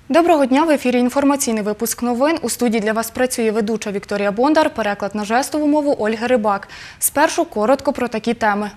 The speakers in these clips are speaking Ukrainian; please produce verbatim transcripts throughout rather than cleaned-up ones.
Доброго дня! В ефірі інформаційний випуск новин. У студії для вас працює ведуча Вікторія Бондар, переклад на жестову мову Ольги Рибак. Спершу коротко про такі теми.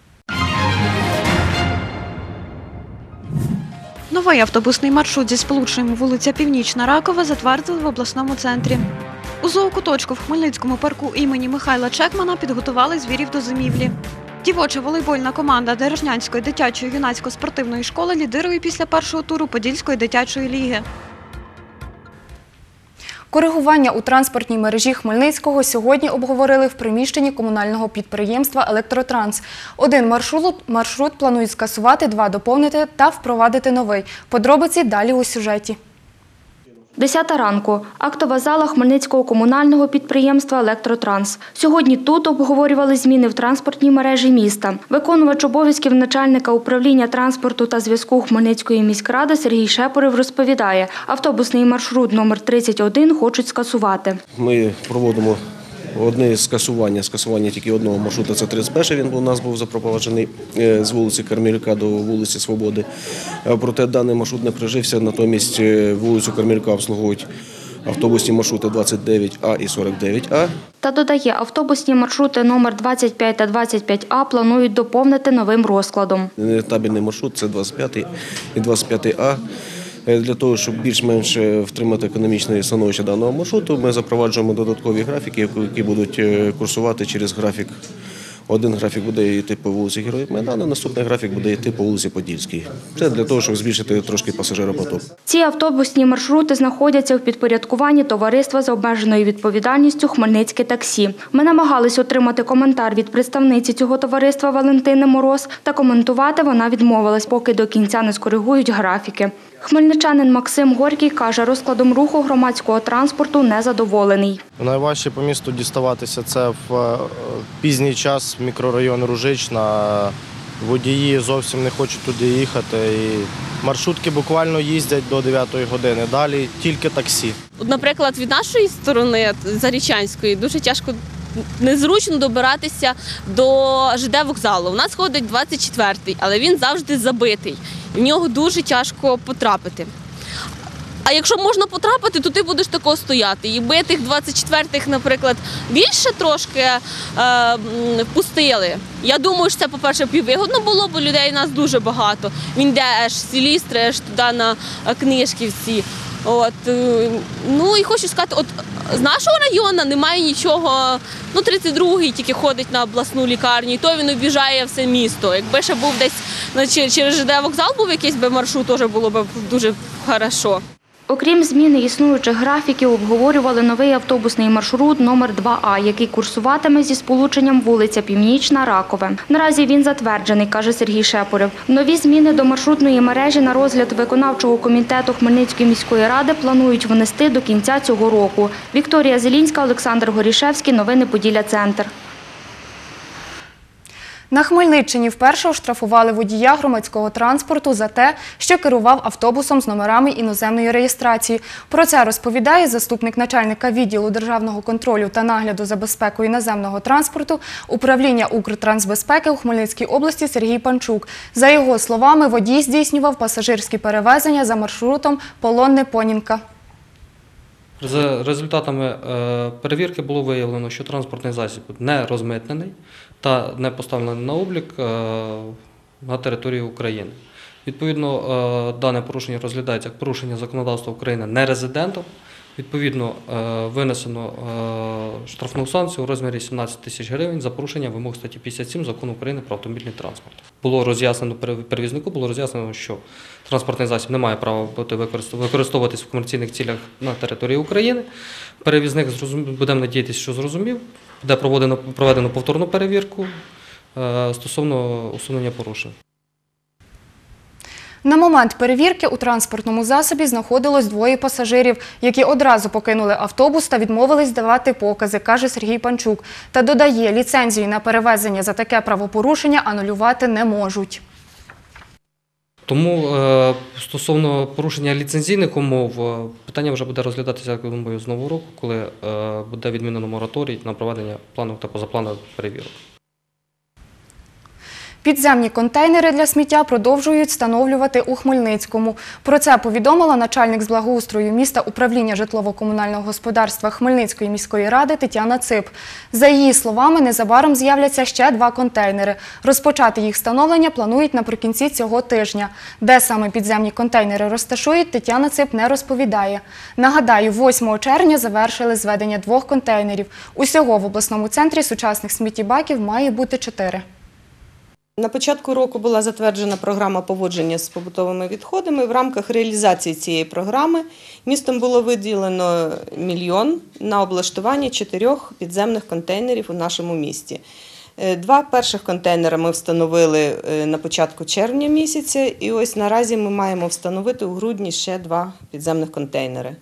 Новий автобусний маршрут зі сполученням вулиця Північна Ракова затвердили в обласному центрі. У зоокуточку в Хмельницькому парку імені Михайла Чекмана підготували звірів до зимівлі. Дівоча волейбольна команда Дережнянської дитячої юнацько-спортивної школи лідирує після першого туру Подільської дитячої ліги. Коригування у транспортній мережі Хмельницького сьогодні обговорили в приміщенні комунального підприємства «Електротранс». Один маршрут, маршрут планують скасувати, два доповнити та впровадити новий. Подробиці далі у сюжеті. Десята ранку. Актова зала Хмельницького комунального підприємства «Електротранс». Сьогодні тут обговорювали зміни в транспортній мережі міста. Виконувач обов'язків начальника управління транспорту та зв'язку Хмельницької міськради Сергій Шепоров розповідає, автобусний маршрут номер тридцять один хочуть скасувати. Ми проводимо одне скасування, скасування тільки одного маршруту, це тридцять перший, він у нас був запроваджений з вулиці Кармелюка до вулиці Свободи. Проте даний маршрут не прижився, натомість вулицю Кармелюка обслуговують автобусні маршрути двадцять дев'ять А і сорок дев'ять А. Та додає, автобусні маршрути номер двадцять п'ять та двадцять п'ять А планують доповнити новим розкладом. Нерентабельний маршрут – це двадцять п'ятий і двадцять п'ятий А. Для того, щоб більш-менш втримати економічне становище даного маршруту, ми запроваджуємо додаткові графіки, які будуть курсувати через графік. Один графік буде йти по вулиці Героїв Майдану, наступний графік буде йти по вулиці Подільській. Це для того, щоб збільшити трошки пасажиропоток. Ці автобусні маршрути знаходяться в підпорядкуванні товариства з обмеженою відповідальністю «Хмельницьке таксі». Ми намагались отримати коментар від представниці цього товариства Валентини Мороз, та коментувати вона відмовилась, поки до кінця не скоригують графіки. Хмельничанин Максим Горький каже, розкладом руху громадського транспорту незадоволений. Найважче по місту діставатися це в пізній час, мікрорайон Ружична. Водії зовсім не хочуть туди їхати. І маршрутки буквально їздять до дев'ятої години. Далі тільки таксі. Наприклад, від нашої сторони, Зарічанської, дуже тяжко, незручно добиратися до ЖД вокзалу. У нас ходить двадцять четвертий, але він завжди забитий. В нього дуже тяжко потрапити. А якщо можна потрапити, то ти будеш тако стояти. І би тих двадцять четвертих, наприклад, більше трошки е, впустили. Я думаю, що це, по-перше, піввигодно було, бо людей у нас дуже багато. Він йде аж з Сілістри, аж туди на Книжківці. От, ну і хочу сказати, от з нашого району немає нічого, ну тридцять другий тільки ходить на обласну лікарню, і то він об'їжджає все місто. Якби ще був десь через ЖД вокзал був якийсь би маршрут, теж було б дуже хорошо. Окрім зміни існуючих графіків, обговорювали новий автобусний маршрут номер два А, який курсуватиме зі сполученням вулиця Північна Ракове. Наразі він затверджений, каже Сергій Шепоров. Нові зміни до маршрутної мережі на розгляд виконавчого комітету Хмельницької міської ради планують внести до кінця цього року. Вікторія Зелінська, Олександр Горішевський. Новини Поділля-Центр. На Хмельниччині вперше оштрафували водія громадського транспорту за те, що керував автобусом з номерами іноземної реєстрації. Про це розповідає заступник начальника відділу державного контролю та нагляду за безпекою наземного транспорту управління Укртрансбезпеки у Хмельницькій області Сергій Панчук. За його словами, водій здійснював пасажирські перевезення за маршрутом Полонне-Понінка. За результатами перевірки було виявлено, що транспортний засіб не розмитнений та не поставлений на облік на території України. Відповідно, дане порушення розглядається як порушення законодавства України нерезидентом. Відповідно, винесено штрафну санкцію у розмірі сімнадцять тисяч гривень за порушення вимог статті п'ятдесят сім Закону України про автомобільний транспорт. Було роз'яснено перевізнику, було роз'яснено, що транспортний засіб не має права бути використовуватись в комерційних цілях на території України. Перевізник, будемо надіятися, що зрозумів, де проведено, проведено повторну перевірку стосовно усунення порушень. На момент перевірки у транспортному засобі знаходилось двоє пасажирів, які одразу покинули автобус та відмовились давати покази, каже Сергій Панчук. Та додає, ліцензію на перевезення за таке правопорушення анулювати не можуть. Тому стосовно порушення ліцензійних умов, питання вже буде розглядатися, я думаю, з нового року, коли буде відмінено мораторій на проведення планових та позапланових перевірок. Підземні контейнери для сміття продовжують встановлювати у Хмельницькому. Про це повідомила начальник з благоустрою міста управління житлово-комунального господарства Хмельницької міської ради Тетяна Цип. За її словами, незабаром з'являться ще два контейнери. Розпочати їх встановлення планують наприкінці цього тижня. Де саме підземні контейнери розташують, Тетяна Цип не розповідає. Нагадаю, восьмого червня завершили зведення двох контейнерів. Усього в обласному центрі сучасних сміттєбаків має бути чотири. На початку року була затверджена програма поводження з побутовими відходами. В рамках реалізації цієї програми містом було виділено мільйон на облаштування чотирьох підземних контейнерів у нашому місті. Два перших контейнери ми встановили на початку червня місяця, і ось наразі ми маємо встановити у грудні ще два підземних контейнери.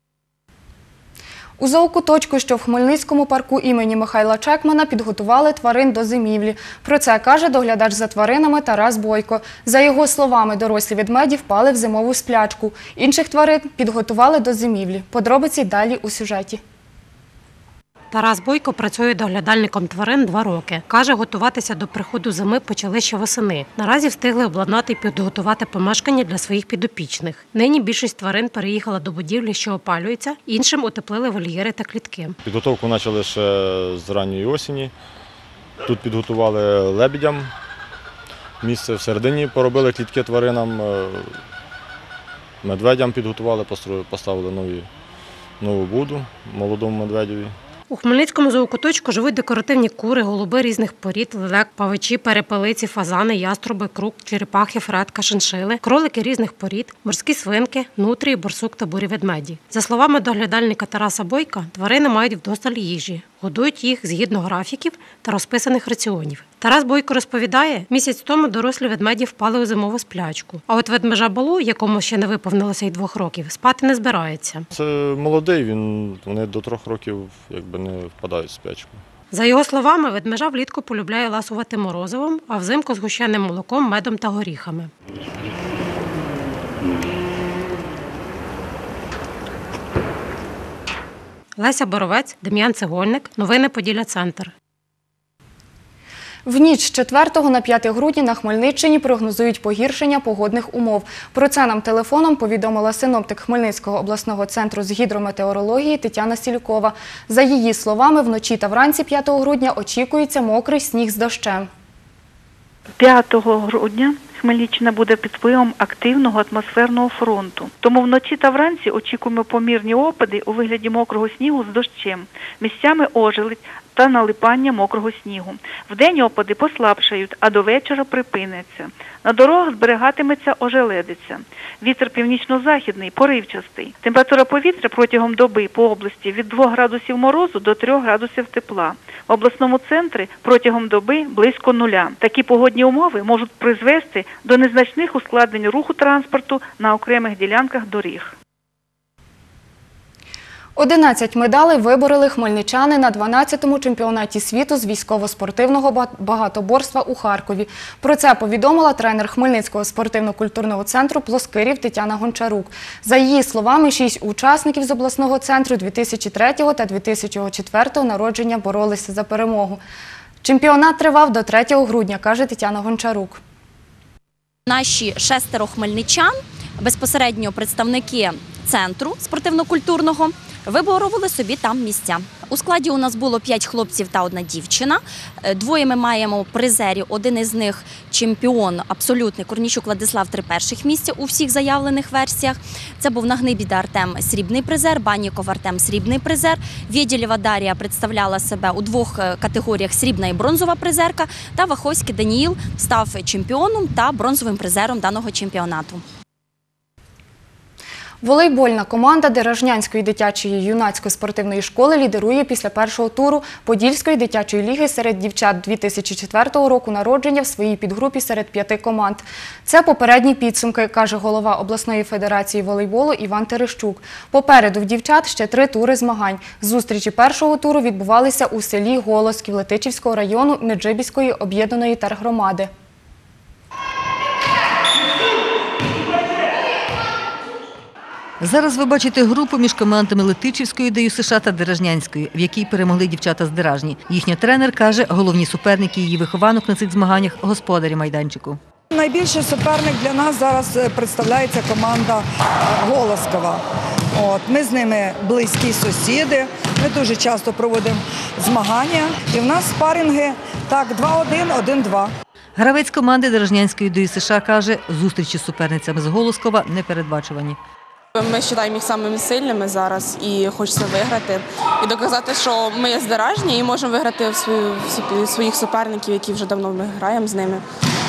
У зоокуточку, що в Хмельницькому парку імені Михайла Чекмана, підготували тварин до зимівлі. Про це каже доглядач за тваринами Тарас Бойко. За його словами, дорослі ведмеді впали в зимову сплячку. Інших тварин підготували до зимівлі. Подробиці далі у сюжеті. Тарас Бойко працює доглядальником тварин два роки. Каже, готуватися до приходу зими почали ще восени. Наразі встигли обладнати і підготувати помешкання для своїх підопічних. Нині більшість тварин переїхала до будівлі, що опалюється, іншим утеплили вольєри та клітки. Підготовку почали ще з ранньої осені. Тут підготували лебедям місце, всередині поробили клітки тваринам, медведям підготували, поставили нові, нову буду молодому медведеві. У Хмельницькому зоокуточку живуть декоративні кури, голуби різних порід, лелек, павичі, перепелиці, фазани, яструби, крук, черепахи, фретка, шиншили, кролики різних порід, морські свинки, нутрії, борсук та бурі ведмеді. За словами доглядальника Тараса Бойка, тварини мають вдосталь їжі. Годують їх згідно графіків та розписаних раціонів. Тарас Бойко розповідає, місяць тому дорослі ведмеді впали у зимову сплячку. А от ведмежа Балу, якому ще не виповнилося й двох років, спати не збирається. Це молодий, він, вони до трьох років якби не впадають в сплячку. За його словами, ведмежа влітку полюбляє ласувати морозивом, а взимку згущеним молоком, медом та горіхами. Леся Боровець, Дем'ян Цегольник. Новини Поділля-Центр. В ніч з четвертого на п'яте грудня на Хмельниччині прогнозують погіршення погодних умов. Про це нам телефоном повідомила синоптик Хмельницького обласного центру з гідрометеорології Тетяна Сількова. За її словами, вночі та вранці п'ятого грудня очікується мокрий сніг з дощем. п'ятого грудня Хмельниччина буде під впливом активного атмосферного фронту. Тому вночі та вранці очікуємо помірні опади у вигляді мокрого снігу з дощем. Місцями ожеледь та налипання мокрого снігу. Вдень опади послабшають, а до вечора припиняться. На дорогах зберігатиметься ожеледиця. Вітер північно-західний, поривчастий. Температура повітря протягом доби по області від двох градусів морозу до трьох градусів тепла. В обласному центрі протягом доби близько нуля. Такі погодні умови можуть призвести до незначних ускладнень руху транспорту на окремих ділянках доріг. одинадцять медалей вибороли хмельничани на дванадцятому чемпіонаті світу з військово-спортивного багатоборства у Харкові. Про це повідомила тренер Хмельницького спортивно-культурного центру «Плоскирів» Тетяна Гончарук. За її словами, шість учасників з обласного центру дві тисячі третього та дві тисячі четвертого народження боролися за перемогу. Чемпіонат тривав до третього грудня, каже Тетяна Гончарук. Наші шестеро хмельничан, безпосередньо представники центру спортивно-культурного, виборювали собі там місця. У складі у нас було п'ять хлопців та одна дівчина. Двоє ми маємо призерів. Один із них чемпіон абсолютний Корнійчук Владислав, три перших місця у всіх заявлених версіях. Це був Нагнибіда Артем, срібний призер, Банніков Артем, срібний призер. Вєдєлєва Дар'я представляла себе у двох категоріях: срібна і бронзова призерка. Та Ваховський Даніїл став чемпіоном та бронзовим призером даного чемпіонату. Волейбольна команда Деражнянської дитячої юнацької спортивної школи лідирує після першого туру Подільської дитячої ліги серед дівчат дві тисячі четвертого року народження в своїй підгрупі серед п'яти команд. Це попередні підсумки, каже голова обласної федерації волейболу Іван Терещук. Попереду в дівчат ще три тури змагань. Зустрічі першого туру відбувалися у селі Голосків Летичівського району Меджибіської об'єднаної тергромади. Зараз ви бачите групу між командами Летичівської ДЮСШ та Деражнянської, в якій перемогли дівчата з Деражні. Їхній тренер каже, головні суперники її вихованок на цих змаганнях – господарі майданчику. Найбільший суперник для нас зараз представляється команда Голоскова. От, ми з ними близькі сусіди, ми дуже часто проводимо змагання. І в нас спаринги так два один, один два. Гравець команди Деражнянської ДЮСШ каже, зустрічі з суперницями з Голоскова непередбачувані. Ми вважаємо їх самими сильними зараз і хочеться виграти. І доказати, що ми є здоражні і можемо виграти в своїх суперників, які вже давно ми граємо з ними.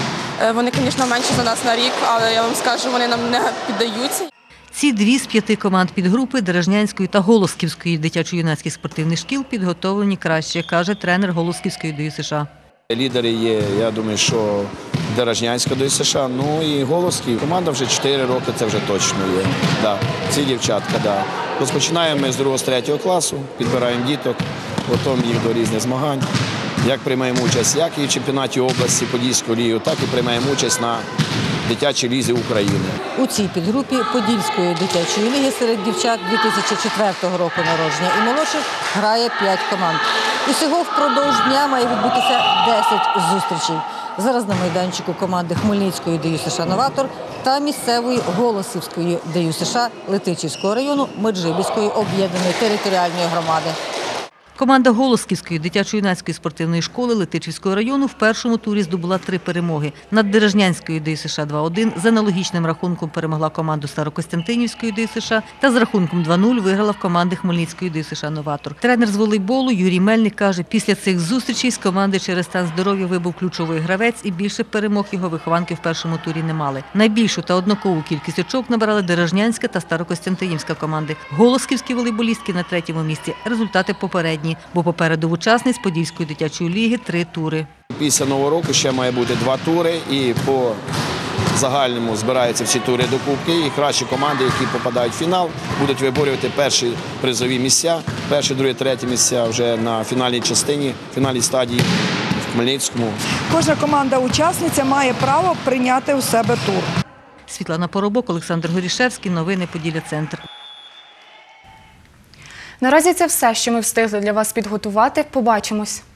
Вони, звісно, менші за нас на рік, але я вам скажу, вони нам не піддаються. Ці дві з п'яти команд підгрупи Деражнянської та Голосківської дитячо-юнацьких спортивних шкіл підготовлені краще, каже тренер Голосківської ДЮСШ. Лідери є, я думаю, що Деражнянська ДЮСШ, ну і Голосків. Команда вже чотири роки, це вже точно є. Да. Ці дівчатка, да. Розпочинаємо ми з другого, з третього класу, підбираємо діток, готуємо їх до різних змагань. Як приймаємо участь, як і в чемпіонаті області Подільського лігу, так і приймаємо участь на дитячій лізі України. У цій підгрупі Подільської дитячої ліги серед дівчат дві тисячі четвертого року народження і молодших грає п'ять команд. Усього впродовж дня має відбутися десять зустрічей. Зараз на майданчику команди Хмельницької ДЮСШ «Новатор» та місцевої Голосівської ДЮСШ Летичівського району Меджибіської об'єднаної територіальної громади. Команда Голосківської дитячо-юнацької спортивної школи Летичівського району в першому турі здобула три перемоги. Над Деражнянською ДЮСШ два один з аналогічним рахунком перемогла команду Старокостянтинівської ДЮСШ та з рахунком два нуль виграла в команди Хмельницької ДЮСШ «Новатор». Тренер з волейболу Юрій Мельник каже, після цих зустрічей з команди через стан здоров'я вибув ключовий гравець і більше перемог його вихованки в першому турі не мали. Найбільшу та однакову кількість очок набирали Деражнянська та Старокостянтинівська команди. Голосківські волейболістки на третьому місці. Результати попередні, бо попереду в учасниць Подільської дитячої ліги три тури. Після Нового року ще має бути два тури і по загальному збираються всі тури до кубки. І кращі команди, які попадають в фінал, будуть виборювати перші призові місця, перші, другі, треті місця вже на фінальній частині, фінальній стадії в Хмельницькому. Кожна команда-учасниця має право прийняти у себе тур. Світлана Поробок, Олександр Горішевський. Новини Поділля-Центр. Наразі це все, що ми встигли для вас підготувати. Побачимось.